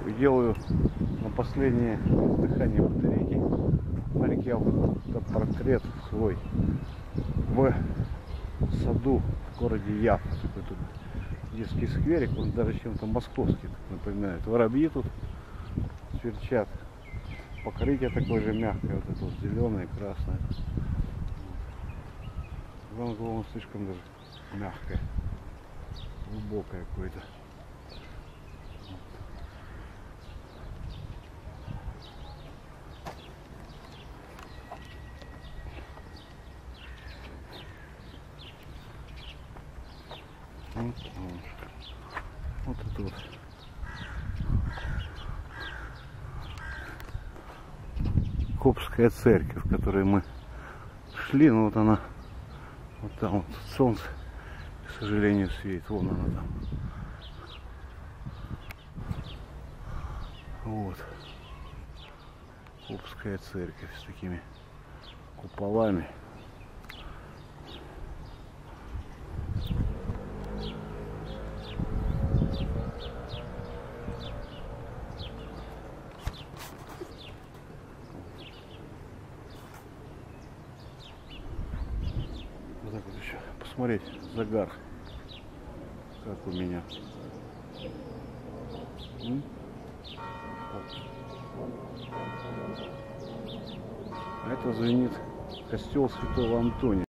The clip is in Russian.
и делаю на последнее дыхание батарейки на реке портрет свой в саду в городе Яффо. Такой тут детский скверик, он даже чем-то московский напоминает. Воробьи тут сверчат. Покрытие такое же мягкое, вот это вот зеленое, красное. Главное, слишком даже мягкое, глубокое какое-то. Вот это вот. Коптская церковь, в которой мы шли, но вот она, вот там вот солнце, к сожалению, светит, вон она там. Вот. Коптская церковь с такими куполами. Вот так вот еще посмотреть загар, как у меня. А это звенит костел Святого Антония.